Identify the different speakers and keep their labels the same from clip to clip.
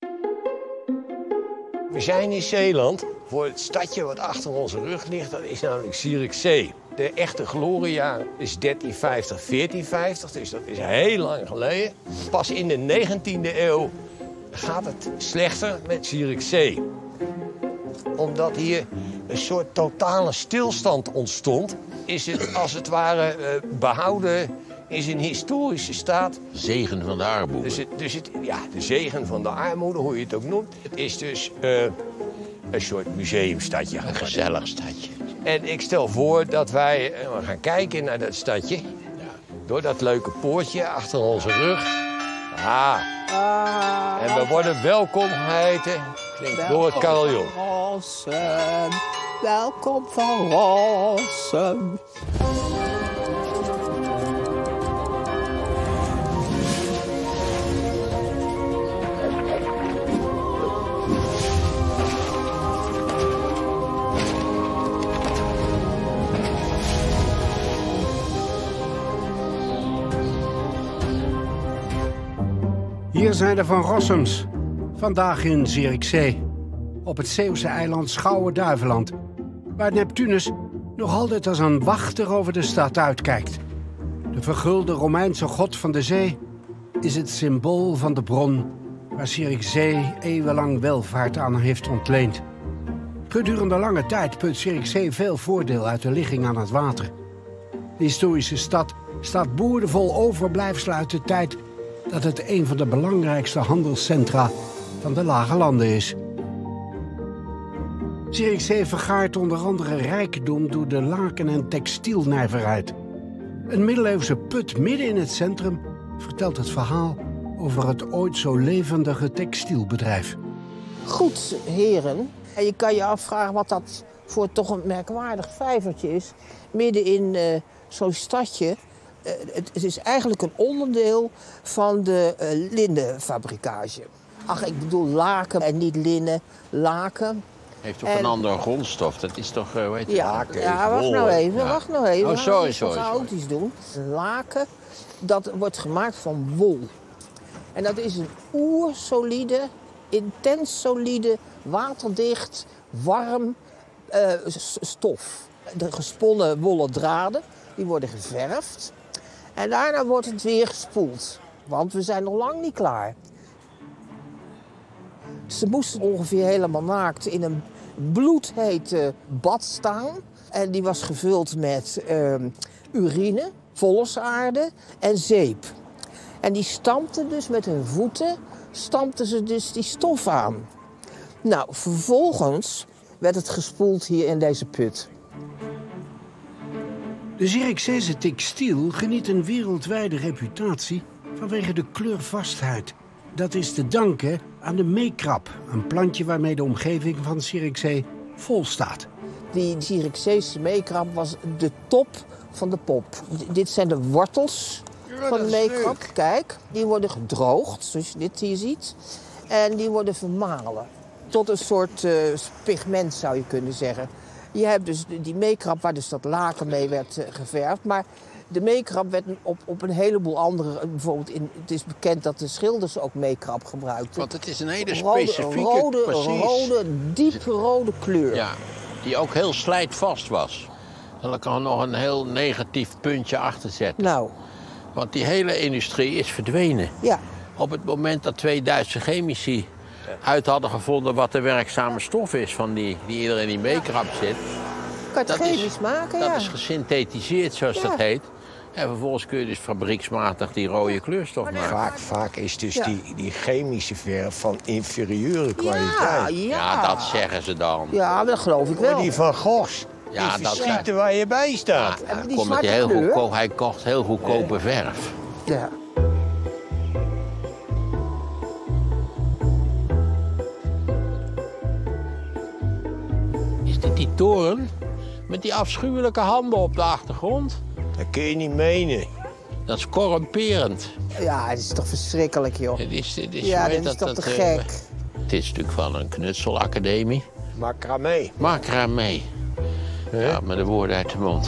Speaker 1: We zijn in Zeeland voor het stadje wat achter onze rug ligt. Dat is namelijk Zierikzee. De echte gloriejaar is 1350, 1450, dus dat is heel lang geleden. Pas in de 19e eeuw gaat het slechter met Zierikzee. Omdat hier een soort totale stilstand ontstond, is het als het ware behouden in zijn historische staat.
Speaker 2: Zegen van de armoede.
Speaker 1: Ja, de zegen van de armoede, hoe je het ook noemt. Het is dus een soort museumstadje.
Speaker 2: Een gezellig stadje.
Speaker 1: En ik stel voor dat wij gaan kijken naar dat stadje. Ja. Door dat leuke poortje achter onze rug. En we worden welkom geheten door het carillon.
Speaker 3: Welkom van Rossum.
Speaker 4: Hier zijn de Van Rossums. Vandaag in Zierikzee. Op het Zeeuwse eiland Schouwen-Duiveland. Waar Neptunus nog altijd als een wachter over de stad uitkijkt. De vergulde Romeinse god van de zee is het symbool van de bron waar Zierikzee eeuwenlang welvaart aan heeft ontleend. Gedurende lange tijd put Zierikzee veel voordeel uit de ligging aan het water. De historische stad staat boordevol overblijfselen uit de tijd dat het een van de belangrijkste handelscentra van de Lage Landen is. Zierikzee vergaart onder andere rijkdom door de laken- en textielnijverheid. Een middeleeuwse put midden in het centrum vertelt het verhaal over het ooit zo levendige textielbedrijf.
Speaker 3: Goed, heren. En je kan je afvragen wat dat voor toch een merkwaardig vijvertje is. Midden in zo'n stadje. Het is eigenlijk een onderdeel van de linnenfabrikage. Ach, ik bedoel laken en niet linnen. Laken.
Speaker 2: Heeft toch een andere grondstof? Dat is toch, weet je, laken?
Speaker 3: Ja, wacht nou even, wacht nou even.
Speaker 2: Oh, sorry.
Speaker 3: Chaotisch doen. Laken, dat wordt gemaakt van wol. En dat is een oersolide, intens solide, waterdicht, warm stof. De gesponnen wollen draden, die worden geverfd. En daarna wordt het weer gespoeld. Want we zijn nog lang niet klaar. Ze moesten ongeveer helemaal naakt in een bloedhete bad staan. En die was gevuld met urine, volsaarde en zeep. En die stampten dus met hun voeten, stampten ze dus die stof aan. Nou, vervolgens werd het gespoeld hier in deze put.
Speaker 4: De Zierikzeese textiel geniet een wereldwijde reputatie vanwege de kleurvastheid. Dat is te danken aan de meekrap, een plantje waarmee de omgeving van Zierikzee vol staat.
Speaker 3: Die Zierikzeese meekrap was de top van de pop. Dit zijn de wortels van de meekrap. Kijk, die worden gedroogd, zoals je dit hier ziet. En die worden vermalen. Tot een soort pigment, zou je kunnen zeggen. Je hebt dus die meekrap waar dus dat laken mee werd geverfd. Maar de meekrap werd op een heleboel andere... Bijvoorbeeld het is bekend dat de schilders ook meekrap gebruikten.
Speaker 2: Want het is een hele specifieke...
Speaker 3: Rode, dieprode kleur.
Speaker 2: Ja, die ook heel slijtvast was. Zal ik er nog een heel negatief puntje achter zetten.
Speaker 3: Nou.
Speaker 2: Want die hele industrie is verdwenen.
Speaker 3: Ja.
Speaker 2: Op het moment dat 2 Duitse chemici uit hadden gevonden wat de werkzame stof is van die er in die meekrap zit.
Speaker 3: Kan je het chemisch maken, ja.
Speaker 2: Dat is gesynthetiseerd, zoals dat heet. En vervolgens kun je dus fabrieksmatig die rode kleurstof maken.
Speaker 1: Vaak is dus die chemische verf van inferieure kwaliteit.
Speaker 2: Ja, dat zeggen ze dan.
Speaker 3: Ja, dat geloof ik wel.
Speaker 1: Die van Goghs.
Speaker 2: Ja,
Speaker 1: die verschieten waar je bij staat.
Speaker 2: Ja,
Speaker 3: die
Speaker 2: hij kocht heel goedkope verf.
Speaker 3: Ja.
Speaker 2: Is dit die toren met die afschuwelijke handen op de achtergrond?
Speaker 1: Dat kun je niet menen.
Speaker 2: Dat is corrumperend.
Speaker 3: Ja, het is toch verschrikkelijk, joh.
Speaker 2: Dit is
Speaker 3: toch te gek.
Speaker 2: Het is natuurlijk van een knutselacademie.
Speaker 1: Macramé.
Speaker 2: Macramé. Ja, met de woorden uit de mond.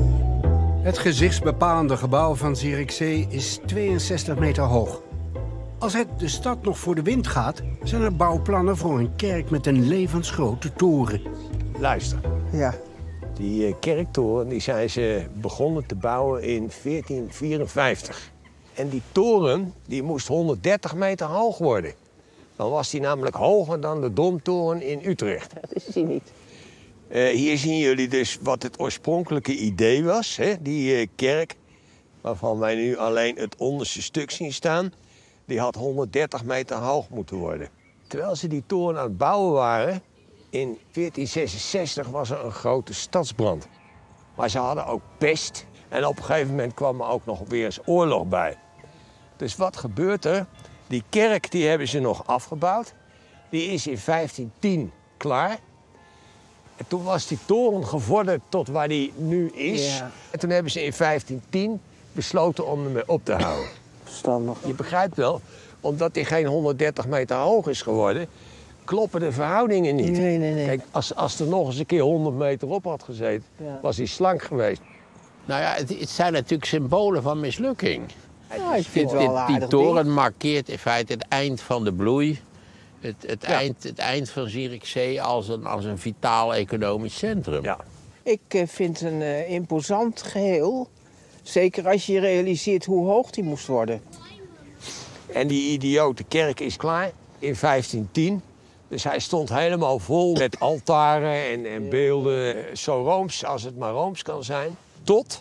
Speaker 4: Het gezichtsbepalende gebouw van Zierikzee is 62 meter hoog. Als het de stad nog voor de wind gaat, zijn er bouwplannen voor een kerk met een levensgrote toren.
Speaker 1: Luister,
Speaker 3: Ja.
Speaker 1: die kerktoren die zijn ze begonnen te bouwen in 1454. En die toren die moest 130 meter hoog worden. Dan was die namelijk hoger dan de Domtoren in Utrecht.
Speaker 3: Dat is hij niet.
Speaker 1: Hier zien jullie dus wat het oorspronkelijke idee was, hè? Die kerk, waarvan wij nu alleen het onderste stuk zien staan, die had 130 meter hoog moeten worden. Terwijl ze die toren aan het bouwen waren, in 1466 was er een grote stadsbrand. Maar ze hadden ook pest en op een gegeven moment kwam er ook nog weer eens oorlog bij. Dus wat gebeurt er? Die kerk die hebben ze nog afgebouwd. Die is in 1510 klaar. En toen was die toren gevorderd tot waar die nu is.
Speaker 3: Ja.
Speaker 1: En toen hebben ze in 1510 besloten om ermee op te houden.
Speaker 3: Verstandig.
Speaker 1: Je begrijpt wel, omdat die geen 130 meter hoog is geworden, kloppen de verhoudingen niet.
Speaker 3: Nee.
Speaker 1: Kijk, als er nog eens een keer 100 meter op had gezeten,
Speaker 3: Ja.
Speaker 1: was hij slank geweest.
Speaker 2: Nou ja, het zijn natuurlijk symbolen van mislukking.
Speaker 3: Ja, ik vind het wel een
Speaker 2: Die
Speaker 3: aardig
Speaker 2: toren
Speaker 3: ding.
Speaker 2: markeert in feite het eind van de bloei. Het eind van Zierikzee als een vitaal economisch centrum.
Speaker 1: Ja.
Speaker 3: Ik vind het een imposant geheel. Zeker als je realiseert hoe hoog die moest worden.
Speaker 1: En die idiote kerk is klaar in 1510. Dus hij stond helemaal vol met altaren en beelden. Zo rooms als het maar rooms kan zijn. Tot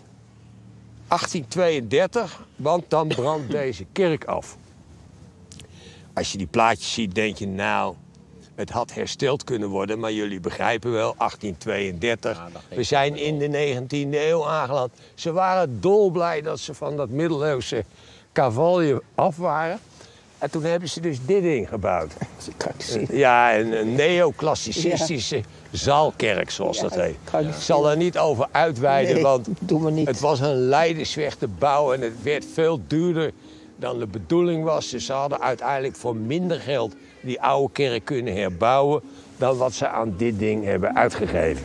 Speaker 1: 1832, want dan brandt deze kerk af. Als je die plaatjes ziet, denk je, nou, het had hersteld kunnen worden. Maar jullie begrijpen wel, 1832. We zijn in de 19e eeuw aangeland. Ze waren dolblij dat ze van dat middeleeuwse cavalier af waren. En toen hebben ze dus dit ding gebouwd.
Speaker 3: Dat kan ik zien.
Speaker 1: Ja, een neoclassicistische zaalkerk, zoals dat heet.
Speaker 3: kan ik
Speaker 1: Ik zal daar niet over uitweiden,
Speaker 3: Nee,
Speaker 1: want
Speaker 3: doe maar niet.
Speaker 1: het was een leidersweg te bouwen en het werd veel duurder dan de bedoeling was. Dus ze hadden uiteindelijk voor minder geld die oude kerk kunnen herbouwen dan wat ze aan dit ding hebben uitgegeven.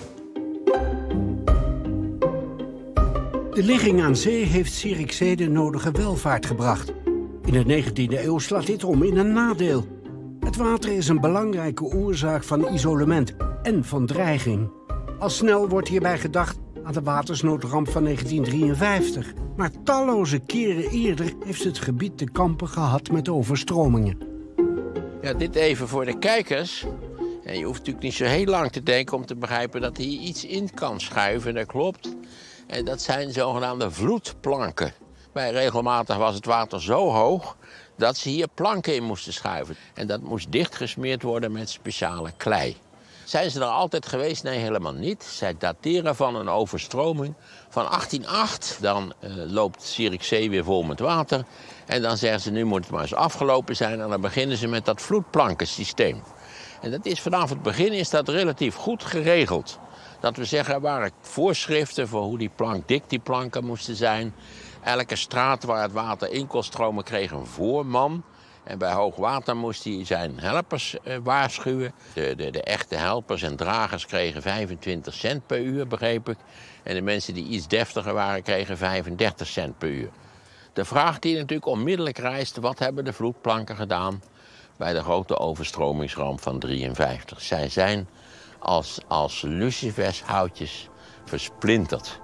Speaker 4: De ligging aan zee heeft Zierikzee de nodige welvaart gebracht. In de 19e eeuw slaat dit om in een nadeel. Het water is een belangrijke oorzaak van isolement en van dreiging. Al snel wordt hierbij gedacht aan de watersnoodramp van 1953. Maar talloze keren eerder heeft het gebied te kampen gehad met overstromingen.
Speaker 2: Ja, dit even voor de kijkers. En je hoeft natuurlijk niet zo heel lang te denken om te begrijpen dat hier iets in kan schuiven, dat klopt. En dat zijn zogenaamde vloedplanken. Regelmatig was het water zo hoog dat ze hier planken in moesten schuiven. En dat moest dichtgesmeerd worden met speciale klei. Zijn ze er altijd geweest? Nee, helemaal niet. Zij dateren van een overstroming van 1808. Dan loopt Zierikzee weer vol met water. En dan zeggen ze, nu moet het maar eens afgelopen zijn. En dan beginnen ze met dat vloedplankensysteem. En dat is vanaf het begin is dat relatief goed geregeld. Dat we zeggen, er waren voorschriften voor hoe dik die planken moesten zijn. Elke straat waar het water in kon stromen kreeg een voorman. En bij hoogwater moest hij zijn helpers waarschuwen. De echte helpers en dragers kregen 25 cent per uur, begreep ik. En de mensen die iets deftiger waren, kregen 35 cent per uur. De vraag die natuurlijk onmiddellijk rijst, wat hebben de vloedplanken gedaan bij de grote overstromingsramp van 1953? Zij zijn als lucifershoutjes versplinterd.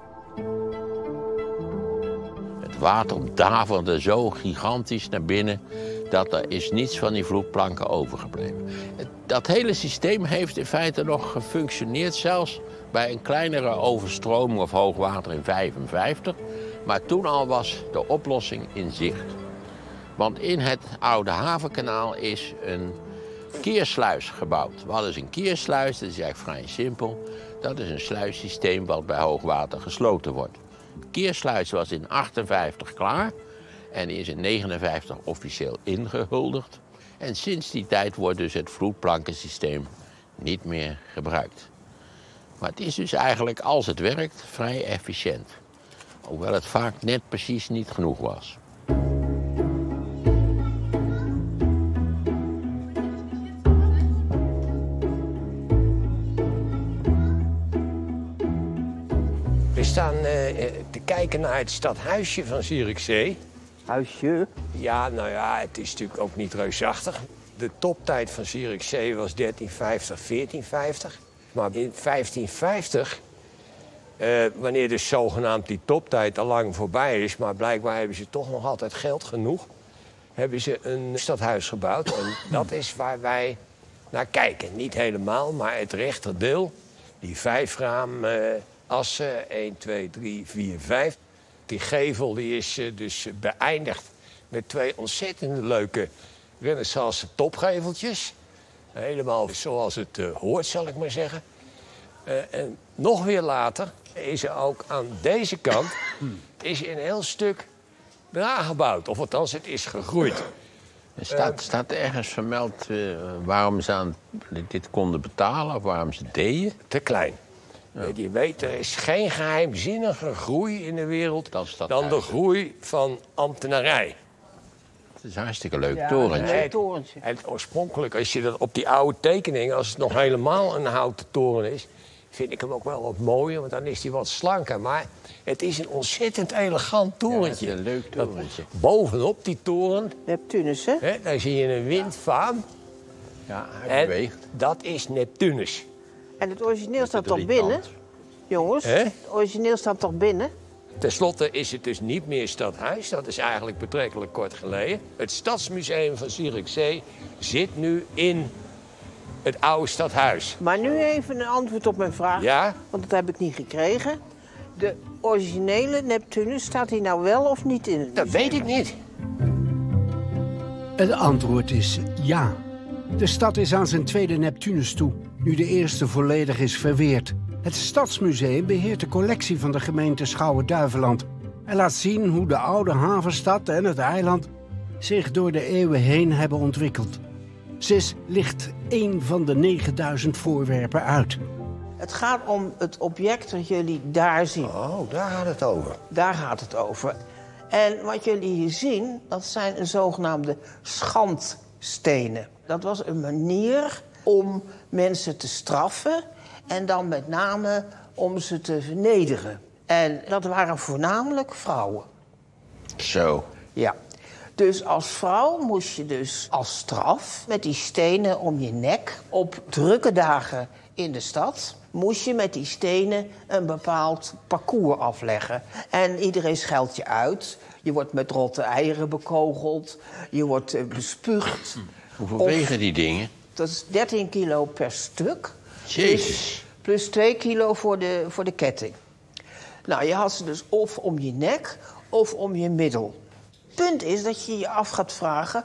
Speaker 2: Het water daverde zo gigantisch naar binnen dat er is niets van die vloedplanken overgebleven. Dat hele systeem heeft in feite nog gefunctioneerd, zelfs bij een kleinere overstroming of hoogwater in 1955. Maar toen al was de oplossing in zicht. Want in het oude havenkanaal is een keersluis gebouwd. We hadden dus een keersluis, dat is eigenlijk vrij simpel. Dat is een sluissysteem wat bij hoogwater gesloten wordt. De keersluis was in 1958 klaar en is in 1959 officieel ingehuldigd. En sinds die tijd wordt dus het vloedplankensysteem niet meer gebruikt. Maar het is dus eigenlijk, als het werkt, vrij efficiënt. Hoewel het vaak net precies niet genoeg was.
Speaker 1: We staan te kijken naar het stadhuisje van Zierikzee.
Speaker 3: Huisje.
Speaker 1: Ja, nou ja, het is natuurlijk ook niet reusachtig. De toptijd van Zierikzee was 1350, 1450. Maar in 1550, wanneer dus zogenaamd die toptijd al lang voorbij is... maar blijkbaar hebben ze toch nog altijd geld genoeg... hebben ze een stadhuis gebouwd. En dat is waar wij naar kijken. Niet helemaal, maar het rechterdeel. Die 5 assen, 1, 2, 3, 4, 5. Die gevel die is dus beëindigd met 2 ontzettend leuke renaissance topgeveltjes. Helemaal zoals het hoort, zal ik maar zeggen. En nog weer later is er ook aan deze kant is een heel stuk eraan gebouwd. Of althans, het is gegroeid.
Speaker 2: Staat ergens vermeld waarom ze dit konden betalen of waarom ze het deden?
Speaker 1: Te klein. Ja. Je weet, er is geen geheimzinnige groei in de wereld dan de groei van ambtenarij.
Speaker 2: Het is een hartstikke leuk torentje.
Speaker 1: En oorspronkelijk, als je dat op die oude tekeningen, als het nog helemaal een houten toren is, vind ik hem ook wel wat mooier, want dan is hij wat slanker. Maar het is een ontzettend elegant torentje.
Speaker 2: Ja, het is een leuk torentje.
Speaker 1: Bovenop die toren,
Speaker 3: Neptunus, hè?
Speaker 1: Daar zie je een windvaan.
Speaker 2: Ja, hij beweegt.
Speaker 1: Dat is Neptunus.
Speaker 3: En het origineel staat toch binnen? Jongens, het origineel staat toch binnen?
Speaker 1: Ten slotte is het dus niet meer stadhuis. Dat is eigenlijk betrekkelijk kort geleden. Het Stadsmuseum van Zierikzee zit nu in het oude stadhuis.
Speaker 3: Maar nu even een antwoord op mijn vraag.
Speaker 1: Ja?
Speaker 3: Want dat heb ik niet gekregen. De originele Neptunus, staat hij nou wel of niet in het
Speaker 1: Dat weet ik niet.
Speaker 4: Het antwoord is ja. De stad is aan zijn tweede Neptunus toe, nu de eerste volledig is verweerd. Het Stadsmuseum beheert de collectie van de gemeente Schouwen-Duiveland en laat zien hoe de oude havenstad en het eiland zich door de eeuwen heen hebben ontwikkeld. Sis licht 1 van de 9000 voorwerpen uit.
Speaker 3: Het gaat om het object dat jullie daar zien.
Speaker 1: Oh, daar gaat het over.
Speaker 3: Daar gaat het over. En wat jullie hier zien, dat zijn een zogenaamde schandstenen. Dat was een manier om mensen te straffen en dan met name om ze te vernederen. En dat waren voornamelijk vrouwen.
Speaker 2: Zo.
Speaker 3: Ja. Dus als vrouw moest je dus als straf met die stenen om je nek op drukke dagen in de stad moest je met die stenen een bepaald parcours afleggen. En iedereen scheldt je uit. Je wordt met rotte eieren bekogeld. Je wordt bespuugd.
Speaker 2: Hoeveel wegen die dingen?
Speaker 3: Dat is 13 kilo per stuk.
Speaker 2: Jezus.
Speaker 3: Plus 2 kilo voor de ketting. Nou, je had ze dus of om je nek of om je middel. Punt is dat je je af gaat vragen,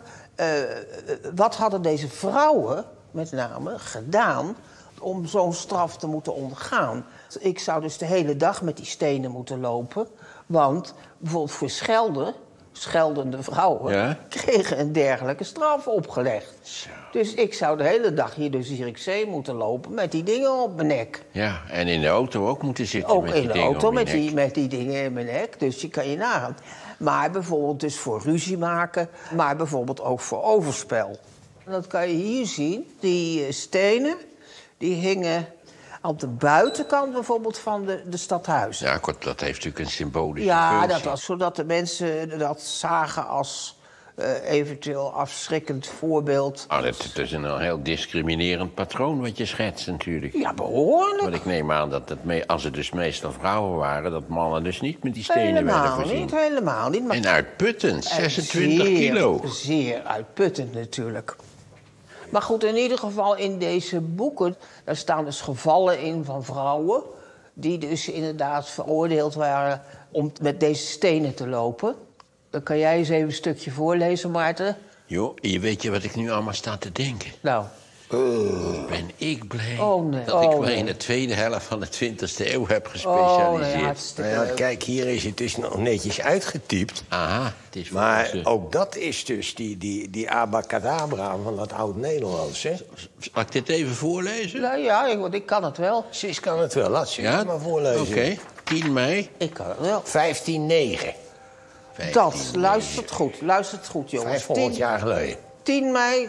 Speaker 3: wat hadden deze vrouwen met name gedaan om zo'n straf te moeten ondergaan? Ik zou dus de hele dag met die stenen moeten lopen, want bijvoorbeeld voor scheldende vrouwen kregen een dergelijke straf opgelegd.
Speaker 2: Zo.
Speaker 3: Dus ik zou de hele dag hier door Zierikzee moeten lopen met die dingen op mijn nek.
Speaker 2: Ja, en in de auto ook moeten zitten
Speaker 3: ook
Speaker 2: met die
Speaker 3: in de
Speaker 2: dingen
Speaker 3: auto
Speaker 2: op je nek.
Speaker 3: met die dingen in mijn nek, dus je kan je nagaan. Maar bijvoorbeeld dus voor ruzie maken, maar bijvoorbeeld ook voor overspel. En dat kan je hier zien. Die stenen, die hingen op de buitenkant bijvoorbeeld van de stadhuizen.
Speaker 2: Ja, dat heeft natuurlijk een symbolische
Speaker 3: Ja,
Speaker 2: functie.
Speaker 3: dat was zodat de mensen dat zagen als eventueel afschrikkend voorbeeld.
Speaker 2: Oh, dat is een heel discriminerend patroon wat je schetst natuurlijk.
Speaker 3: Ja, behoorlijk.
Speaker 2: Want ik neem aan dat als het dus meestal vrouwen waren, dat mannen dus niet met die stenen werden voorzien.
Speaker 3: Helemaal niet. Maar
Speaker 2: En uitputtend, 26 kilo.
Speaker 3: Zeer uitputtend natuurlijk. Maar goed, in ieder geval in deze boeken, daar staan dus gevallen in van vrouwen die dus inderdaad veroordeeld waren om met deze stenen te lopen. Dan kan jij eens even een stukje voorlezen, Maarten.
Speaker 2: Joh, je weet je wat ik nu allemaal sta te denken?
Speaker 3: Nou.
Speaker 2: Ben ik blij
Speaker 3: dat
Speaker 2: ik mij in de tweede helft van de 20e eeuw heb gespecialiseerd.
Speaker 1: Kijk, hier is het dus nog netjes uitgetypt.
Speaker 2: Aha, het is
Speaker 1: maar ook dat is dus die abacadabra van dat oud-Nederlands, hè?
Speaker 2: Zal ik dit even voorlezen?
Speaker 3: Nou ja, ik kan het wel.
Speaker 1: Sis kan het wel, laat ze het maar voorlezen.
Speaker 2: Oké, 10 mei.
Speaker 3: Ik kan het wel.
Speaker 1: 1509.
Speaker 3: Luistert goed, jongens.
Speaker 1: 500 jaar geleden.
Speaker 3: 10 mei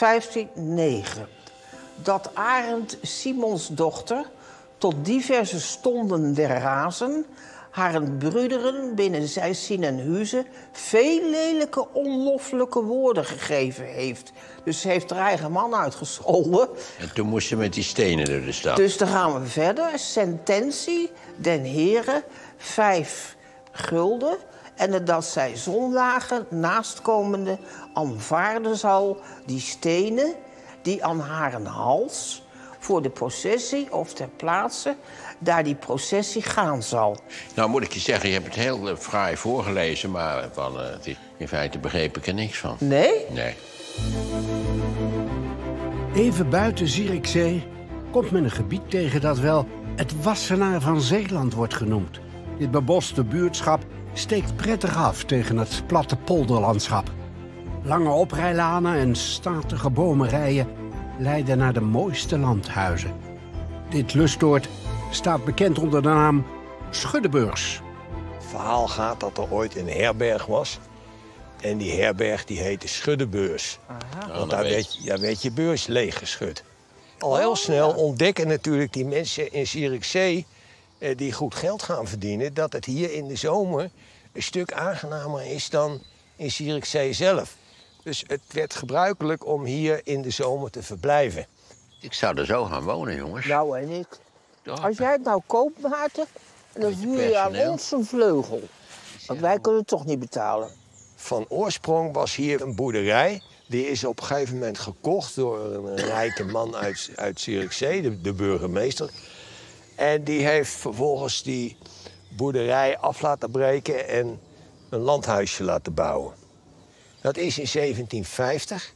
Speaker 3: 1509. Dat Arend Simons dochter tot diverse stonden der razen haren broederen binnen Zeicin en Huze veel lelijke onloffelijke woorden gegeven heeft. Dus ze heeft haar eigen man uitgescholden.
Speaker 2: En toen moest ze met die stenen door de stad.
Speaker 3: Dus dan gaan we verder. Sententie den heren 5 gulden. En dat zij zondagen naastkomende aanvaarden zal die stenen die aan haren hals voor de processie of ter plaatse daar die processie gaan zal.
Speaker 2: Nou moet ik je zeggen, je hebt het heel fraai voorgelezen, maar in feite begreep ik er niks van.
Speaker 3: Nee?
Speaker 2: Nee.
Speaker 4: Even buiten Zierikzee komt men een gebied tegen dat wel het Wassenaar van Zeeland wordt genoemd. Dit beboste buurtschap steekt prettig af tegen het platte polderlandschap. Lange oprijlanen en statige bomenrijen leiden naar de mooiste landhuizen. Dit lustoord staat bekend onder de naam Schuddebeurs.
Speaker 1: Het verhaal gaat dat er ooit een herberg was. En die herberg die heette Schuddebeurs. Want daar werd je beurs leeggeschud. Al heel snel ontdekken natuurlijk die mensen in Zierikzee die goed geld gaan verdienen, dat het hier in de zomer een stuk aangenamer is dan in Zierikzee zelf. Dus het werd gebruikelijk om hier in de zomer te verblijven.
Speaker 2: Ik zou er zo gaan wonen, jongens.
Speaker 3: Nou en ik.
Speaker 2: Ja.
Speaker 3: Als jij het nou koopt, Maarten, dan
Speaker 2: Beetje
Speaker 3: huur je aan
Speaker 2: personeel.
Speaker 3: ons een vleugel. Want wij kunnen het toch niet betalen.
Speaker 1: Van oorsprong was hier een boerderij. Die is op een gegeven moment gekocht door een rijke man uit Zierikzee, de burgemeester. En die heeft vervolgens die boerderij af laten breken en een landhuisje laten bouwen. Dat is in 1750.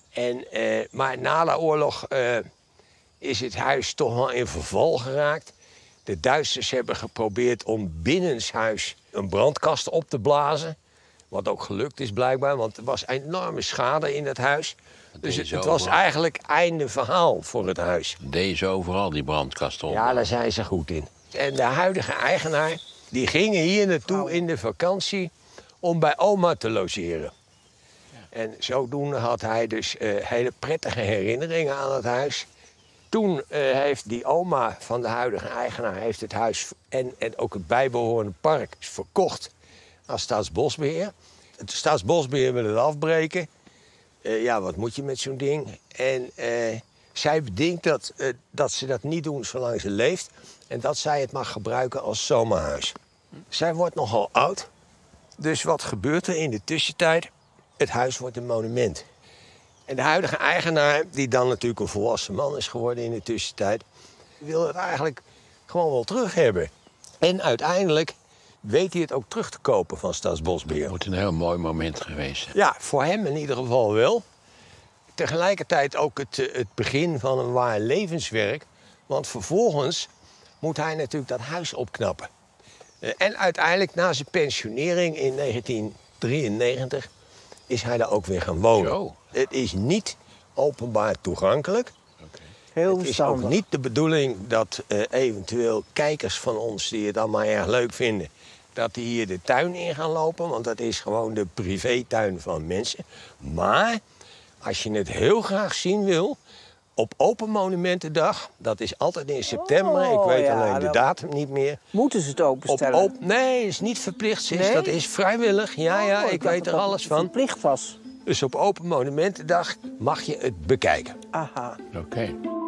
Speaker 1: Maar na de oorlog is het huis toch wel in verval geraakt. De Duitsers hebben geprobeerd om binnenshuis een brandkast op te blazen. Wat ook gelukt is blijkbaar, want er was enorme schade in het huis. Dus het was eigenlijk einde verhaal voor het huis.
Speaker 2: Deze overal, die brandkasten.
Speaker 1: Ja, daar zijn ze goed in. En de huidige eigenaar, die gingen hier naartoe in de vakantie om bij oma te logeren. En zodoende had hij dus hele prettige herinneringen aan het huis. Toen heeft die oma van de huidige eigenaar heeft het huis en ook het bijbehorende park verkocht aan Staatsbosbeheer. Het Staatsbosbeheer wil het afbreken. Ja, wat moet je met zo'n ding? En zij bedenkt dat ze dat niet doen zolang ze leeft. En dat zij het mag gebruiken als zomerhuis. Zij wordt nogal oud. Dus wat gebeurt er in de tussentijd? Het huis wordt een monument. En de huidige eigenaar, die dan natuurlijk een volwassen man is geworden in de tussentijd, wil het eigenlijk gewoon wel terug hebben. En uiteindelijk weet hij het ook terug te kopen van Staatsbosbeheer.
Speaker 2: Het moet een heel mooi moment geweest zijn.
Speaker 1: Ja, voor hem in ieder geval wel. Tegelijkertijd ook het begin van een waar levenswerk. Want vervolgens moet hij natuurlijk dat huis opknappen. En uiteindelijk na zijn pensionering in 1993 is hij daar ook weer gaan wonen.
Speaker 2: Zo.
Speaker 1: Het is niet openbaar toegankelijk.
Speaker 3: Heel
Speaker 1: Het is ook
Speaker 3: verstandig.
Speaker 1: niet de bedoeling dat eventueel kijkers van ons die het allemaal erg leuk vinden, dat die hier de tuin in gaan lopen, want dat is gewoon de privétuin van mensen. Maar als je het heel graag zien wil, op Open Monumentendag, dat is altijd in september, ik weet
Speaker 3: ja,
Speaker 1: alleen de
Speaker 3: dat-
Speaker 1: datum niet meer.
Speaker 3: Moeten ze het openstellen?
Speaker 1: Nee, is niet verplicht, sis.
Speaker 3: Nee?
Speaker 1: Dat is vrijwillig. Ja,
Speaker 3: Oh,
Speaker 1: ik
Speaker 3: dacht
Speaker 1: weet er
Speaker 3: dat
Speaker 1: alles
Speaker 3: het
Speaker 1: van.
Speaker 3: verplicht was.
Speaker 1: Dus op Open Monumentendag mag je het bekijken.
Speaker 3: Aha.
Speaker 2: Oké.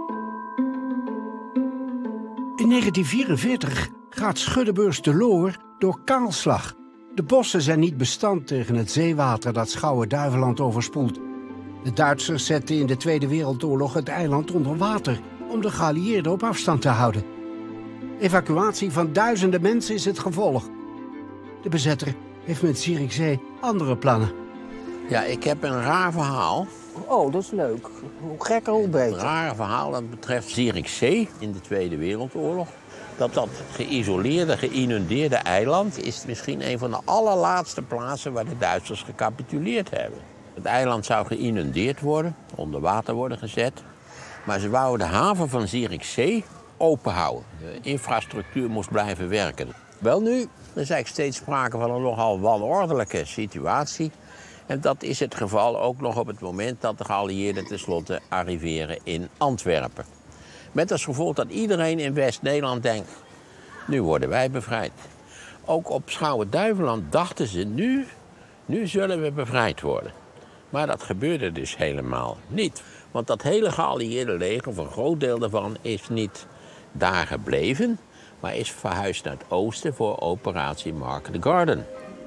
Speaker 4: In 1944 gaat Schuddebeurs de Loor door kaalslag. De bossen zijn niet bestand tegen het zeewater dat Schouwen-Duiveland overspoelt. De Duitsers zetten in de Tweede Wereldoorlog het eiland onder water om de geallieerden op afstand te houden. Evacuatie van duizenden mensen is het gevolg. De bezetter heeft met Zierikzee andere plannen.
Speaker 2: Ja, ik heb een raar verhaal.
Speaker 3: Oh, dat is leuk. Hoe gekker, hoe
Speaker 2: Een
Speaker 3: beter.
Speaker 2: raar verhaal dat betreft Zierikzee in de Tweede Wereldoorlog. Dat geïsoleerde, geïnundeerde eiland is misschien een van de allerlaatste plaatsen waar de Duitsers gecapituleerd hebben. Het eiland zou geïnundeerd worden, onder water worden gezet. Maar ze wouden de haven van Zierikzee open houden. De infrastructuur moest blijven werken. Wel nu, er is eigenlijk steeds sprake van een nogal wanordelijke situatie. En dat is het geval ook nog op het moment dat de geallieerden tenslotte arriveren in Antwerpen. Met als gevolg dat iedereen in West-Nederland denkt, nu worden wij bevrijd. Ook op Schouwen-Duiveland dachten ze, nu zullen we bevrijd worden. Maar dat gebeurde dus helemaal niet. Want dat hele geallieerde leger, of een groot deel daarvan, is niet daar gebleven, maar is verhuisd naar het oosten voor operatie Market Garden.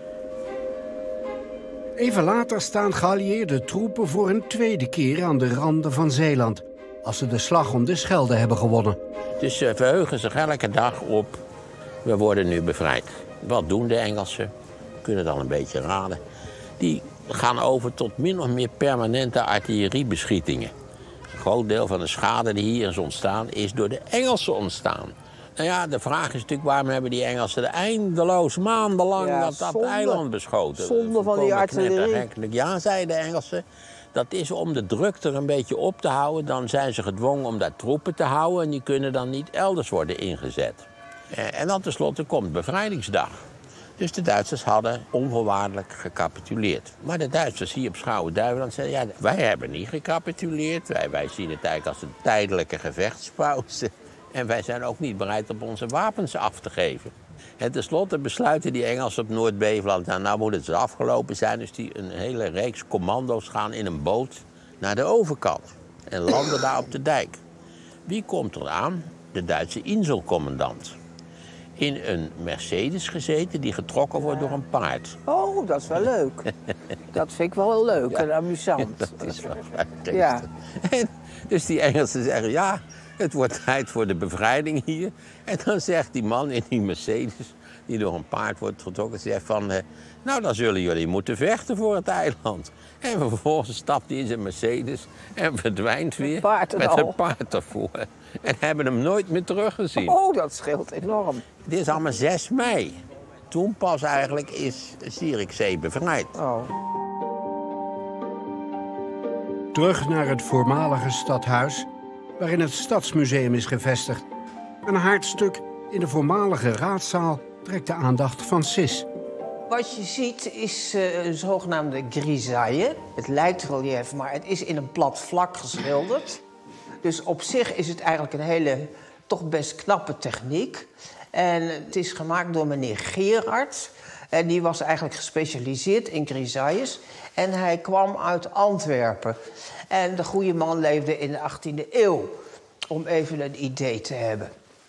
Speaker 4: Even later staan geallieerde troepen voor een tweede keer aan de randen van Zeeland, als ze de slag om de Schelde hebben gewonnen.
Speaker 2: Dus ze verheugen zich elke dag op, we worden nu bevrijd. Wat doen de Engelsen? We kunnen dan een beetje raden. Die gaan over tot min of meer permanente artilleriebeschietingen. Een groot deel van de schade die hier is ontstaan, is door de Engelsen ontstaan. Nou ja, de vraag is natuurlijk, waarom hebben die Engelsen eindeloos maandenlang dat eiland beschoten?
Speaker 3: Zonde van die artillerie.
Speaker 2: Ja, zeiden de Engelsen. Dat is om de druk er een beetje op te houden. Dan zijn ze gedwongen om daar troepen te houden en die kunnen dan niet elders worden ingezet. En dan tenslotte komt bevrijdingsdag. Dus de Duitsers hadden onvoorwaardelijk gecapituleerd. Maar de Duitsers hier op Schouwen-Duiveland zeiden, ja, wij hebben niet gecapituleerd. Wij zien het eigenlijk als een tijdelijke gevechtspauze. En wij zijn ook niet bereid om onze wapens af te geven. En tenslotte besluiten die Engelsen op Noord-Beveland, nou moet het afgelopen zijn. Dus die een hele reeks commando's gaan in een boot naar de overkant. En landen daar op de dijk. Wie komt er aan? De Duitse Inselcommandant. In een Mercedes gezeten die getrokken wordt door een paard.
Speaker 3: Oh, dat is wel leuk. Dat vind ik wel leuk en amusant.
Speaker 2: Dat is wel vrij
Speaker 3: Ja.
Speaker 2: En dus die Engelsen zeggen, ja, het wordt tijd voor de bevrijding hier. En dan zegt die man in die Mercedes, die door een paard wordt getrokken, zegt van, nou, dan zullen jullie moeten vechten voor het eiland. En vervolgens stapt hij in zijn Mercedes en verdwijnt weer met een paard ervoor. En hebben hem nooit meer teruggezien.
Speaker 3: Oh, dat scheelt enorm.
Speaker 2: Dit is allemaal 6 mei. Toen pas eigenlijk is Zierikzee bevrijd.
Speaker 3: Oh.
Speaker 4: Terug naar het voormalige stadhuis, waarin het Stadsmuseum is gevestigd. Een haardstuk in de voormalige raadzaal trekt de aandacht van Sis.
Speaker 3: Wat je ziet is een zogenaamde grisaille. Het lijkt relief, maar het is in een plat vlak geschilderd. Dus op zich is het eigenlijk een hele, toch best knappe techniek. En het is gemaakt door meneer Gerard. En die was eigenlijk gespecialiseerd in grisailles. En hij kwam uit Antwerpen. En de goede man leefde in de 18e eeuw. Om even een idee te hebben.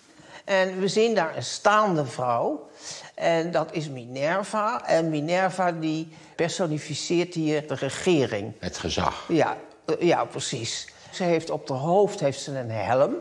Speaker 3: En we zien daar een staande vrouw. En dat is Minerva. En Minerva die personificeert hier de regering.
Speaker 2: Het gezag.
Speaker 3: Ja, precies. Ze heeft op haar hoofd een helm.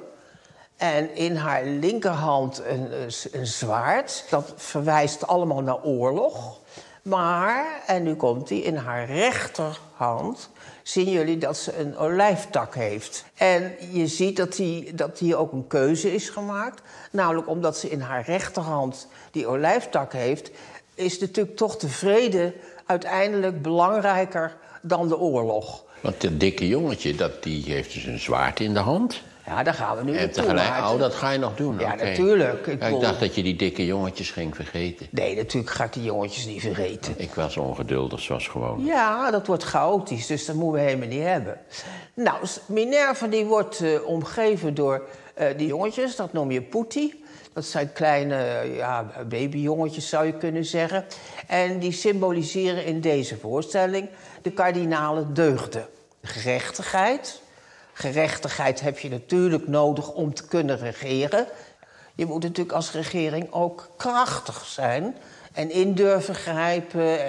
Speaker 3: En in haar linkerhand een zwaard. Dat verwijst allemaal naar oorlog. Maar, en nu komt die, in haar rechterhand zien jullie dat ze een olijftak heeft. En je ziet dat hier ook een keuze is gemaakt. Namelijk omdat ze in haar rechterhand die olijftak heeft, is natuurlijk toch de vrede uiteindelijk belangrijker dan de oorlog.
Speaker 2: Want dat dikke jongetje, die heeft dus een zwaard in de hand.
Speaker 3: Ja, daar gaan we nu
Speaker 2: En
Speaker 3: naartoe.
Speaker 2: tegelijk, dat ga je nog doen?
Speaker 3: Ja,
Speaker 2: Okay.
Speaker 3: natuurlijk.
Speaker 2: Ik dacht dat je die dikke jongetjes ging vergeten.
Speaker 3: Nee, natuurlijk ga ik die jongetjes niet vergeten.
Speaker 2: Ik was ongeduldig, zoals gewoon.
Speaker 3: Ja, dat wordt chaotisch, dus dat moeten we helemaal niet hebben. Nou, Minerva die wordt omgeven door die jongetjes, dat noem je putti. Dat zijn kleine babyjongetjes, zou je kunnen zeggen. En die symboliseren in deze voorstelling de kardinale deugden. Gerechtigheid. Gerechtigheid heb je natuurlijk nodig om te kunnen regeren. Je moet natuurlijk als regering ook krachtig zijn en in durven grijpen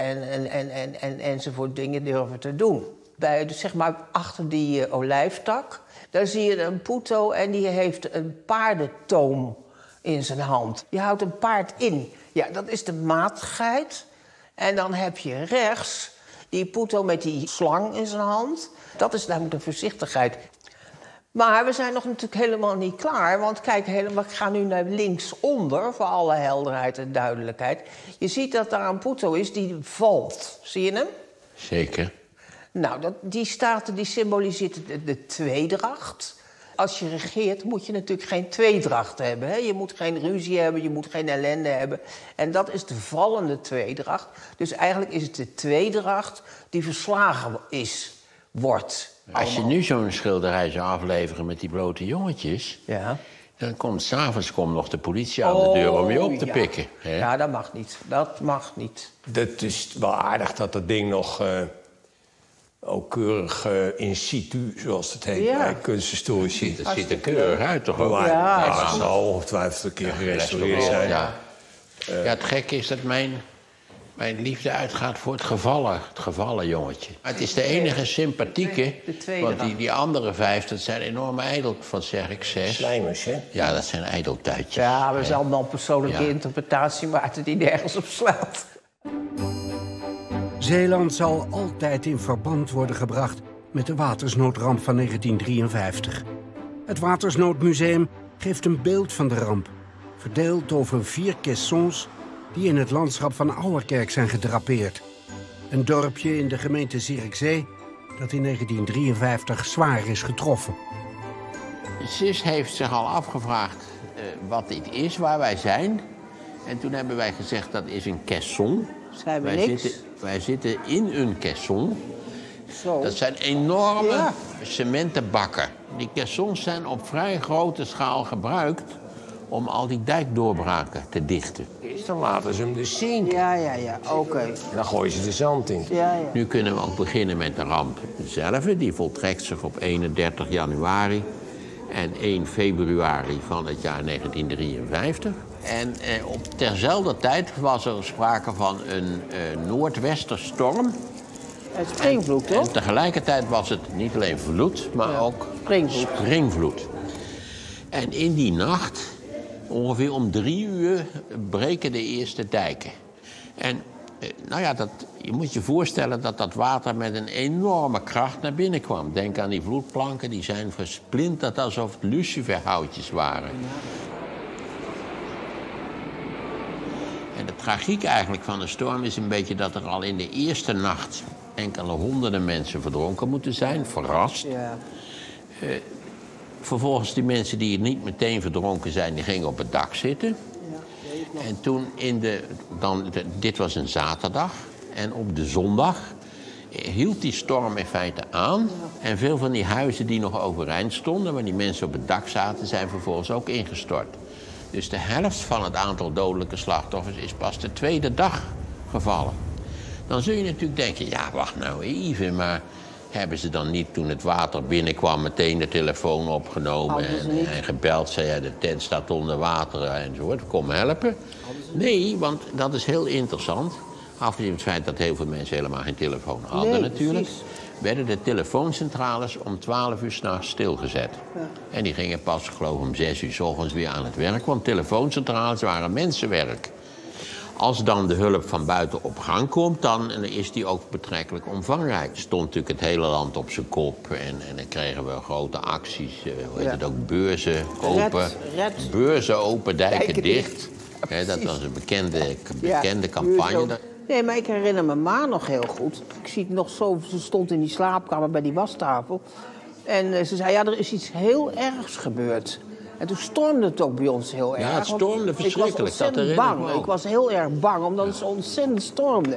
Speaker 3: enzovoort dingen durven te doen. Dus zeg maar achter die olijftak, daar zie je een puto en die heeft een paardentoom in zijn hand. Je houdt een paard in. Ja, dat is de matigheid. En dan heb je rechts die puto met die slang in zijn hand. Dat is namelijk de voorzichtigheid. Maar we zijn nog natuurlijk helemaal niet klaar. Want kijk, ik ga nu naar linksonder voor alle helderheid en duidelijkheid. Je ziet dat daar een puto is die valt. Zie je hem?
Speaker 2: Zeker.
Speaker 3: Nou, die symboliseert de tweedracht. Als je regeert moet je natuurlijk geen tweedracht hebben. Hè? Je moet geen ruzie hebben, je moet geen ellende hebben. En dat is de vallende tweedracht. Dus eigenlijk is het de tweedracht die verslagen wordt.
Speaker 2: Als je nu zo'n schilderij zou afleveren met die blote jongetjes,
Speaker 3: Ja.
Speaker 2: Dan komt s'avonds nog de politie aan de deur om je op te pikken. Hè?
Speaker 3: Ja, dat mag niet. Dat mag niet.
Speaker 1: Dat is wel aardig dat dat ding nog ook keurig in situ, zoals het heet, bij kunsthistorici.
Speaker 2: Dat ziet er keurig uit, toch?
Speaker 1: Maar
Speaker 3: Ja.
Speaker 1: het zal ongetwijfeld een keer gerestaureerd zijn.
Speaker 2: Ja. Ja, het gekke is dat mijn liefde uitgaat voor het gevallen jongetje. Maar het is de enige sympathieke,
Speaker 3: De tweede
Speaker 2: want die andere 5, dat zijn enorme wat zeg ik, 6.
Speaker 1: Slijmers, hè?
Speaker 2: Ja, dat zijn ijdeltuitjes.
Speaker 3: Ja, we zijn allemaal persoonlijke
Speaker 2: Ja.
Speaker 3: interpretatie, maar het die nergens op slaat.
Speaker 4: Zeeland zal altijd in verband worden gebracht met de watersnoodramp van 1953. Het Watersnoodmuseum geeft een beeld van de ramp, verdeeld over 4 caissons die in het landschap van Ouwerkerk zijn gedrapeerd. Een dorpje in de gemeente Zierikzee dat in 1953 zwaar is getroffen.
Speaker 2: Sis heeft zich al afgevraagd wat dit is, waar wij zijn. En toen hebben wij gezegd, dat is een caisson.
Speaker 3: Zijn we niks?
Speaker 2: Wij zitten in een caisson.
Speaker 3: Zo.
Speaker 2: Dat zijn enorme
Speaker 3: Ja.
Speaker 2: cementen bakken. Die caissons zijn op vrij grote schaal gebruikt om al die dijkdoorbraken te dichten.
Speaker 1: Dan laten ze hem dus zinken.
Speaker 3: Ja, oké.
Speaker 1: En dan gooien ze de zand in.
Speaker 3: Ja.
Speaker 2: Nu kunnen we ook beginnen met de ramp zelf. Die voltrekt zich op 31 januari en 1 februari van het jaar 1953. En terzelfde tijd was er sprake van een noordwesterstorm.
Speaker 3: Het springvloed,
Speaker 2: En
Speaker 3: toch?
Speaker 2: tegelijkertijd was het niet alleen vloed, maar ook springvloed. En in die nacht, ongeveer om 3 uur, breken de eerste dijken. En je moet je voorstellen dat dat water met een enorme kracht naar binnen kwam. Denk aan die vloedplanken, die zijn versplinterd alsof het luciferhoutjes waren. En de tragiek eigenlijk van de storm is een beetje dat er al in de eerste nacht enkele honderden mensen verdronken moeten zijn, verrast.
Speaker 3: Ja.
Speaker 2: Vervolgens die mensen die niet meteen verdronken zijn, die gingen op het dak zitten. En toen dit was een zaterdag. En op de zondag hield die storm in feite aan. En veel van die huizen die nog overeind stonden, waar die mensen op het dak zaten, zijn vervolgens ook ingestort. Dus de helft van het aantal dodelijke slachtoffers is pas de tweede dag gevallen. Dan zul je natuurlijk denken, ja, wacht nou even, maar hebben ze dan niet toen het water binnenkwam meteen de telefoon opgenomen en gebeld, zei ja, de tent staat onder water enzovoort, kom helpen? Nee, want dat is heel interessant. Afgezien van het feit dat heel veel mensen helemaal geen telefoon hadden natuurlijk, werden de telefooncentrales om 12 uur 's nachts stilgezet. Ja. En die gingen pas, geloof ik, om 6 uur 's ochtends weer aan het werk, want telefooncentrales waren mensenwerk. Als dan de hulp van buiten op gang komt, dan is die ook betrekkelijk omvangrijk. Er stond natuurlijk het hele land op zijn kop en dan kregen we grote acties. Ook beurzen open. Beurzen open, dijken dicht. Dat was een bekende campagne.
Speaker 3: Nee, maar ik herinner mijn ma nog heel goed. Ik zie het nog zo, ze stond in die slaapkamer bij die wastafel. En ze zei, ja, er is iets heel ergs gebeurd. En toen stormde het ook bij ons heel erg.
Speaker 2: Ja, het stormde verschrikkelijk.
Speaker 3: Ik was ontzettend bang. Ik was heel erg bang, omdat het zo ontzettend stormde.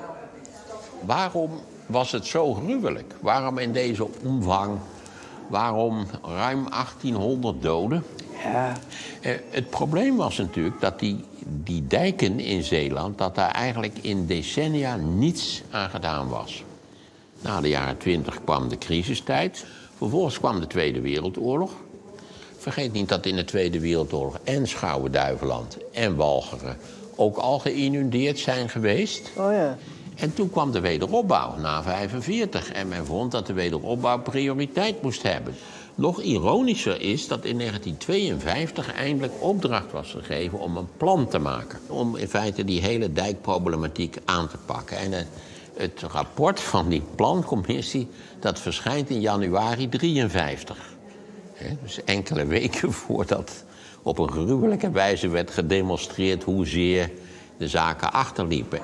Speaker 2: Waarom was het zo gruwelijk? Waarom in deze omvang? Waarom ruim 1800 doden?
Speaker 3: Ja.
Speaker 2: Het probleem was natuurlijk dat die dijken in Zeeland, dat daar eigenlijk in decennia niets aan gedaan was. Na de jaren 20 kwam de crisistijd. Vervolgens kwam de Tweede Wereldoorlog. Vergeet niet dat in de Tweede Wereldoorlog en Schouwen-Duiveland en Walcheren ook al geïnundeerd zijn geweest.
Speaker 3: Oh ja.
Speaker 2: En toen kwam de wederopbouw na 1945. En men vond dat de wederopbouw prioriteit moest hebben. Nog ironischer is dat in 1952 eindelijk opdracht was gegeven om een plan te maken. Om in feite die hele dijkproblematiek aan te pakken. En het rapport van die plancommissie, dat verschijnt in januari 1953. Dus enkele weken voordat op een gruwelijke wijze werd gedemonstreerd hoezeer de zaken achterliepen.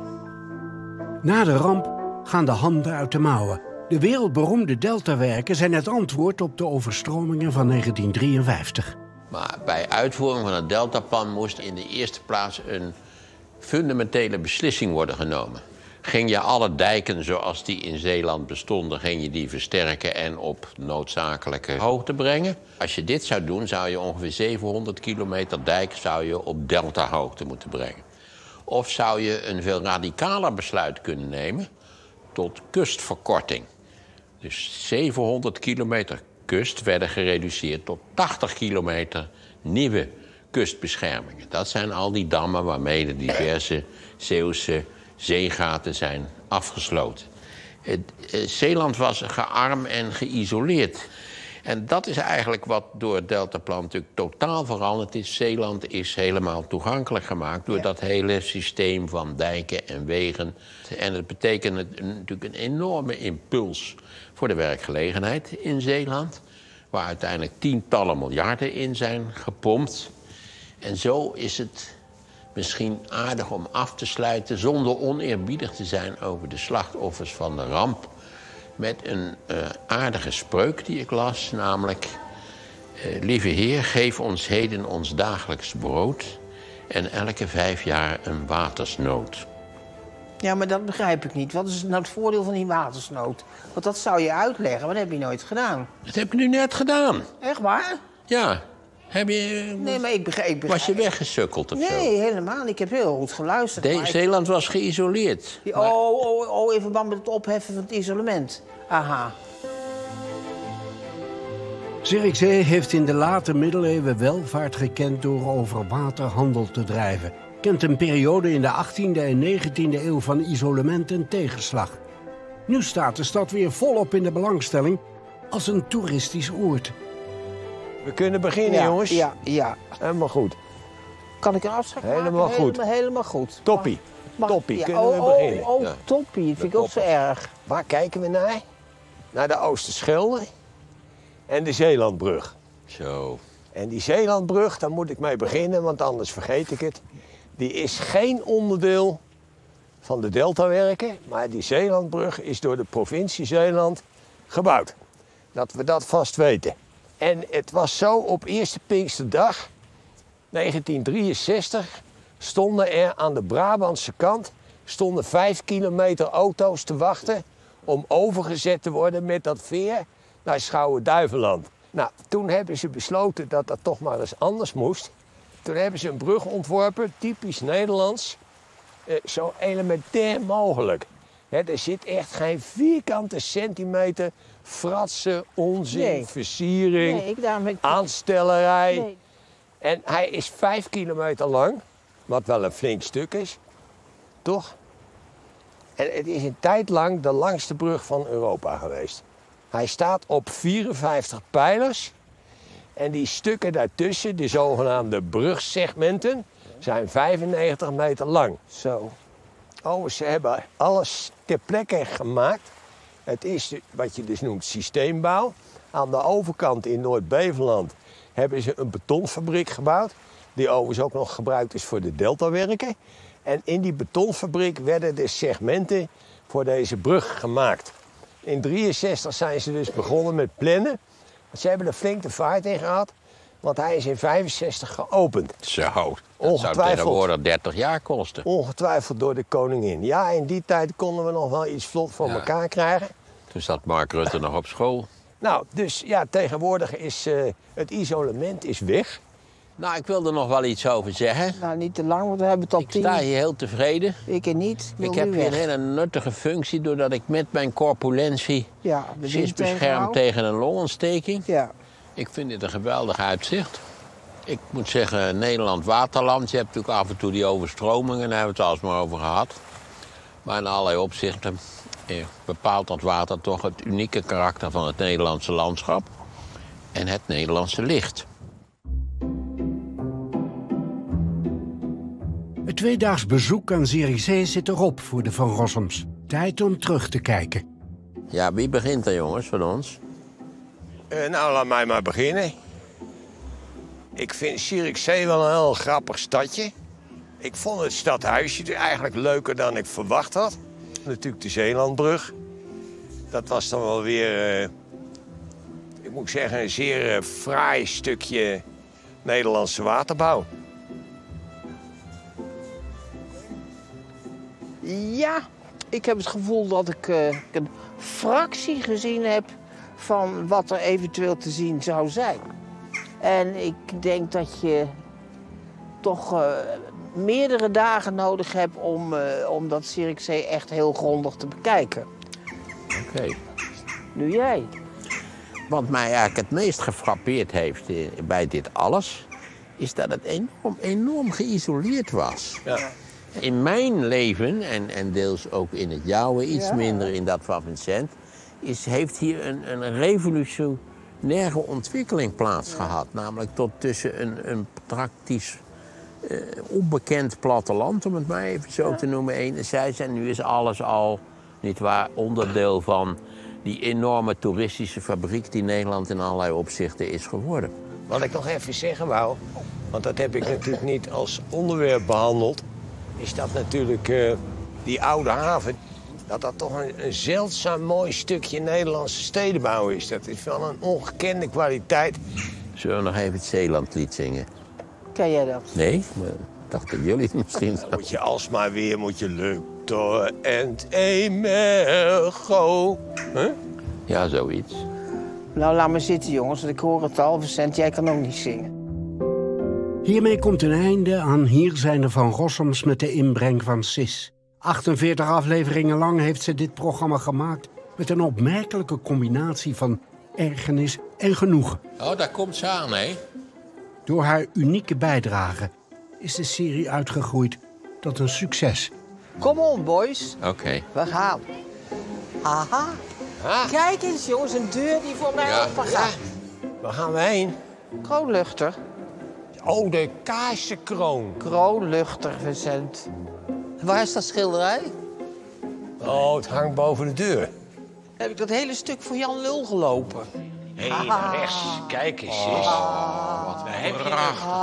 Speaker 4: Na de ramp gaan de handen uit de mouwen. De wereldberoemde deltawerken zijn het antwoord op de overstromingen van 1953.
Speaker 2: Maar bij uitvoering van het deltaplan moest in de eerste plaats een fundamentele beslissing worden genomen. ging je alle dijken zoals die in Zeeland bestonden, ging je die versterken en op noodzakelijke hoogte brengen. Als je dit zou doen, zou je ongeveer 700 kilometer dijk zou je op deltahoogte moeten brengen. Of zou je een veel radicaler besluit kunnen nemen tot kustverkorting. Dus 700 kilometer kust werden gereduceerd tot 80 kilometer nieuwe kustbeschermingen. Dat zijn al die dammen waarmee de diverse Zeeuwse zeegaten zijn afgesloten. Zeeland was gearmd en geïsoleerd. En dat is eigenlijk wat door het Deltaplan natuurlijk totaal veranderd is. Zeeland is helemaal toegankelijk gemaakt door dat hele systeem van dijken en wegen. En het betekent natuurlijk een enorme impuls voor de werkgelegenheid in Zeeland, waar uiteindelijk tientallen miljarden in zijn gepompt. En zo is het misschien aardig om af te sluiten, zonder oneerbiedig te zijn over de slachtoffers van de ramp, met een aardige spreuk die ik las, namelijk: lieve Heer, geef ons heden ons dagelijks brood en elke 5 jaar een watersnood.
Speaker 3: Ja, maar dat begrijp ik niet. Wat is nou het voordeel van die watersnood? Want dat zou je uitleggen, maar dat heb je nooit gedaan.
Speaker 2: Dat heb ik nu net gedaan.
Speaker 3: Echt waar?
Speaker 2: Ja. Heb je...
Speaker 3: Nee, maar ik begrijp...
Speaker 2: Was je weggesukkeld of zo?
Speaker 3: Nee, helemaal. Ik heb heel goed geluisterd.
Speaker 2: Zeeland was geïsoleerd.
Speaker 3: In verband met het opheffen van het isolement. Aha.
Speaker 4: Zierikzee heeft in de late middeleeuwen welvaart gekend door over water handel te drijven. Kent een periode in de 18e en 19e eeuw van isolement en tegenslag. Nu staat de stad weer volop in de belangstelling als een toeristisch oord.
Speaker 1: We kunnen beginnen, jongens.
Speaker 3: Ja.
Speaker 1: Helemaal goed.
Speaker 3: Kan ik een afspraak maken?
Speaker 1: Helemaal goed.
Speaker 3: Helemaal goed.
Speaker 1: Toppie. Toppie, kunnen we beginnen.
Speaker 3: Ja. Toppie. Dat vind ik ook zo erg.
Speaker 1: Waar kijken we naar? Naar de Oosterschelde en de Zeelandbrug.
Speaker 2: Zo.
Speaker 1: En die Zeelandbrug, daar moet ik mee beginnen, want anders vergeet ik het. Die is geen onderdeel van de Deltawerken, maar die Zeelandbrug is door de provincie Zeeland gebouwd. Dat we dat vast weten. En het was zo, op eerste Pinksterdag 1963 stonden er aan de Brabantse kant 5 kilometer auto's te wachten om overgezet te worden met dat veer naar Schouwen-Duiveland. Nou, toen hebben ze besloten dat dat toch maar eens anders moest. Toen hebben ze een brug ontworpen, typisch Nederlands, zo elementair mogelijk. Er zit echt geen vierkante centimeter fratsen, onzin, versiering, aanstellerij. Nee. En hij is 5 kilometer lang, wat wel een flink stuk is, toch? En het is een tijd lang de langste brug van Europa geweest. Hij staat op 54 pijlers. En die stukken daartussen, de zogenaamde brugsegmenten, zijn 95 meter lang.
Speaker 3: Zo.
Speaker 1: Oh, ze hebben alles ter plekke gemaakt. Het is wat je dus noemt systeembouw. Aan de overkant in Noord-Beveland hebben ze een betonfabriek gebouwd, die overigens ook nog gebruikt is voor de Deltawerken. En in die betonfabriek werden de segmenten voor deze brug gemaakt. In 1963 zijn ze dus begonnen met plannen. Ze hebben er flink de vaart in gehad, want hij is in 1965 geopend.
Speaker 2: Zo, dat zou tegenwoordig 30 jaar kosten.
Speaker 1: Ongetwijfeld door de koningin. Ja, in die tijd konden we nog wel iets vlot voor elkaar krijgen.
Speaker 2: Toen zat Mark Rutte nog op school.
Speaker 1: Nou, dus ja, tegenwoordig is het isolement is weg.
Speaker 2: Nou, ik wil er nog wel iets over zeggen.
Speaker 3: Nou, niet te lang, want we hebben het al 10.
Speaker 2: Ik sta hier heel tevreden.
Speaker 3: Ik niet.
Speaker 2: Ik heb hier een hele nuttige functie, doordat ik met mijn corpulentie is beschermd tegen een longontsteking.
Speaker 3: Ja.
Speaker 2: Ik vind dit een geweldig uitzicht. Ik moet zeggen, Nederland waterland. Je hebt natuurlijk af en toe die overstromingen, daar hebben we het alsmaar over gehad. Maar in allerlei opzichten bepaalt dat water toch het unieke karakter van het Nederlandse landschap en het Nederlandse licht.
Speaker 4: Het tweedaags bezoek aan Zierikzee zit erop voor de Van Rossums. Tijd om terug te kijken.
Speaker 2: Ja, wie begint er, jongens, van ons?
Speaker 1: Nou, laat mij maar beginnen. Ik vind Zierikzee wel een heel grappig stadje. Ik vond het stadhuisje eigenlijk leuker dan ik verwacht had. Natuurlijk de Zeelandbrug. Dat was dan wel weer, ik moet zeggen, een zeer fraai stukje Nederlandse waterbouw.
Speaker 3: Ja, Ik heb het gevoel dat ik een fractie gezien heb van wat er eventueel te zien zou zijn. En ik denk dat je toch meerdere dagen nodig hebt om dat Zierikzee echt heel grondig te bekijken.
Speaker 2: Oké.
Speaker 3: Nu jij.
Speaker 2: Wat mij eigenlijk het meest gefrappeerd heeft bij dit alles, is dat het enorm geïsoleerd was.
Speaker 1: Ja.
Speaker 2: In mijn leven, en deels ook in het jouwe, iets minder in dat van Vincent, heeft hier een revolutionaire ontwikkeling plaatsgehad. Namelijk tot tussen een praktisch onbekend platteland, om het maar even zo te noemen, enerzijds. En nu is alles al, nietwaar, onderdeel van die enorme toeristische fabriek die Nederland in allerlei opzichten is geworden.
Speaker 1: Wat ik nog even zeggen wou, want dat heb ik natuurlijk niet als onderwerp behandeld, is dat natuurlijk die oude haven, dat toch een zeldzaam mooi stukje Nederlandse stedenbouw is. Dat is van een ongekende kwaliteit.
Speaker 2: Zullen we nog even het Zeelandlied zingen?
Speaker 3: Ken jij dat?
Speaker 2: Nee, maar ik dacht dat jullie het misschien...
Speaker 1: Dan moet je alsmaar weer, lukt door en emergo. Huh?
Speaker 2: Ja, zoiets.
Speaker 3: Nou, laat maar zitten, jongens, want ik hoor het al. Vincent, jij kan ook niet zingen.
Speaker 4: Hiermee komt een einde aan Hier zijn de Van Rossums met de inbreng van Sis. 48 afleveringen lang heeft ze dit programma gemaakt met een opmerkelijke combinatie van ergernis en genoegen.
Speaker 2: Oh, daar komt ze aan, hè?
Speaker 4: Door haar unieke bijdrage is de serie uitgegroeid tot een succes.
Speaker 3: Kom on, boys.
Speaker 2: Oké.
Speaker 3: We gaan. Aha. Kijk eens, jongens, een deur die voor mij open gaat.
Speaker 1: Waar gaan we heen?
Speaker 3: Kroonluchter.
Speaker 1: Oh, de Kaarsenkroon.
Speaker 3: Kroonluchter, Vincent. Waar is dat schilderij?
Speaker 1: Oh, het hangt boven de deur.
Speaker 3: Heb ik dat hele stuk voor Jan Lul gelopen?
Speaker 1: Hé, naar rechts. Kijk eens, sis. Wat heb je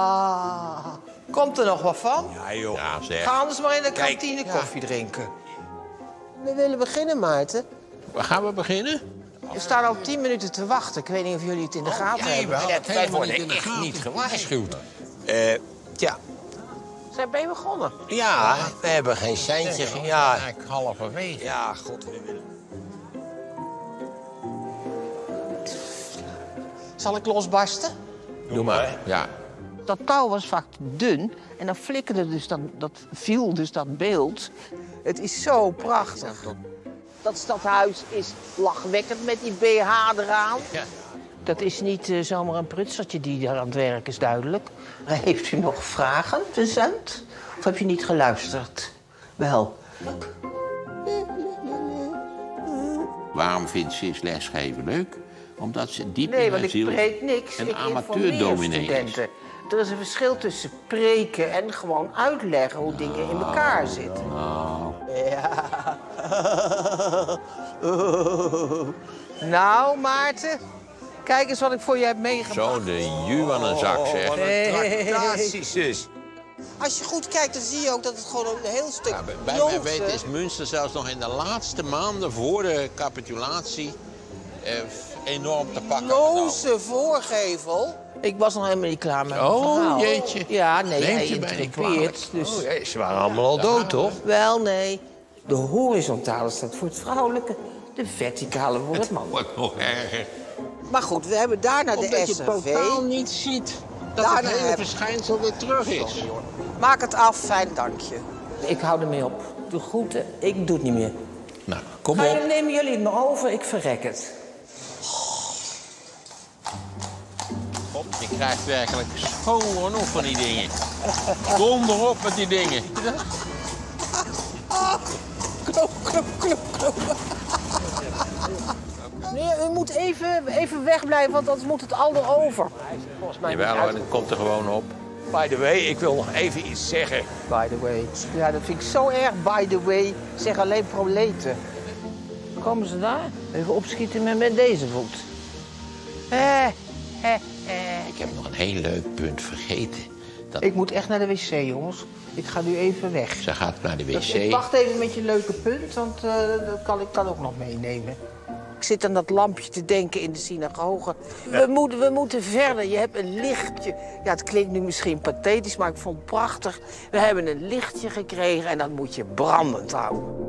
Speaker 3: Komt er nog wat van?
Speaker 1: Ja, joh.
Speaker 2: Ja, zeg.
Speaker 3: Ga anders maar in de
Speaker 1: Kijk,
Speaker 3: kantine koffie drinken. We willen beginnen, Maarten.
Speaker 2: Waar gaan we beginnen?
Speaker 3: We staan al 10 minuten te wachten. Ik weet niet of jullie het in de gaten hebben.
Speaker 1: Wij worden echt niet gewaarschuwd. Tja,
Speaker 3: Ben je begonnen?
Speaker 1: ja, we hebben geen centje. Ja,
Speaker 2: Eigenlijk halverwege.
Speaker 1: ja, god, we willen...
Speaker 3: Zal ik losbarsten?
Speaker 2: Doe maar. Ja.
Speaker 3: Dat touw was vaak te dun en dan flikkerde dus dat viel dus dat beeld. Het is zo prachtig. Dat stadhuis is lachwekkend met die BH eraan.
Speaker 2: Ja.
Speaker 3: Dat is niet zomaar een prutsertje die daar aan het werk is, duidelijk. Heeft u nog vragen, Vincent? Of heb je niet geluisterd? Wel.
Speaker 2: Waarom vindt Sis lesgeven leuk? Omdat ze diep
Speaker 3: Nee,
Speaker 2: in
Speaker 3: want
Speaker 2: haar
Speaker 3: ik
Speaker 2: ziel
Speaker 3: preek niks.
Speaker 2: een
Speaker 3: Ik
Speaker 2: amateurdominee
Speaker 3: informeer
Speaker 2: is.
Speaker 3: studenten. Er is een verschil tussen preken en gewoon uitleggen hoe dingen in elkaar zitten. Ja. Nou, Maarten, kijk eens wat ik voor je heb meegebracht.
Speaker 2: Zo de ju aan een zak, zeg.
Speaker 1: Tractatie, zus.
Speaker 3: Als je goed kijkt, dan zie je ook dat het gewoon een heel stuk
Speaker 2: Ja, bij mij weten is Münster zelfs nog in de laatste maanden voor de capitulatie enorm te pakken.
Speaker 3: loze voorgevel. Ik was nog helemaal niet klaar met mijn
Speaker 2: Oh,
Speaker 3: verhaal.
Speaker 2: jeetje.
Speaker 3: Ja, nee,
Speaker 2: Neemt
Speaker 3: hij
Speaker 2: je mij niet
Speaker 3: interrupeert. Dus...
Speaker 1: Oh, jee, ze waren allemaal al dood, toch?
Speaker 3: Wel, nee. De horizontale staat voor het vrouwelijke, de verticale voor het mannelijke.
Speaker 2: Wordt nog erger.
Speaker 3: Maar goed, we hebben daarna de
Speaker 2: Omdat je
Speaker 3: SRV.
Speaker 2: totaal niet ziet dat
Speaker 3: Daarna
Speaker 2: het hele
Speaker 3: heb-
Speaker 2: verschijnsel weer terug is.
Speaker 3: Maak het af, fijn dankje. Ik hou ermee op. De groeten, ik doe het niet meer.
Speaker 2: Nou, kom op.
Speaker 3: Nemen jullie het maar over, ik verrek het.
Speaker 2: Je krijgt werkelijk schoon genoeg van die dingen. Kom erop met die dingen.
Speaker 3: Knop, knop, knop, knop. Nee, u moet even wegblijven, want anders moet het al erover. Volgens mij
Speaker 2: Jawel hoor, het komt er gewoon op.
Speaker 1: By the way, ik wil nog even iets zeggen.
Speaker 3: By the way. Ja, dat vind ik zo erg, by the way. Zeg alleen proleten. Komen ze daar? Even opschieten met deze voet.
Speaker 2: Ik heb nog een heel leuk punt vergeten. Dat...
Speaker 3: Ik moet echt naar de wc, jongens. Ik ga nu even weg.
Speaker 2: Ze gaat naar de wc.
Speaker 3: Ik wacht even met je leuke punt, want dat kan ik ook nog meenemen. Ik zit aan dat lampje te denken in de synagoge. We moeten verder. Je hebt een lichtje. Ja, het klinkt nu misschien pathetisch, maar ik vond het prachtig. We hebben een lichtje gekregen en dat moet je brandend houden.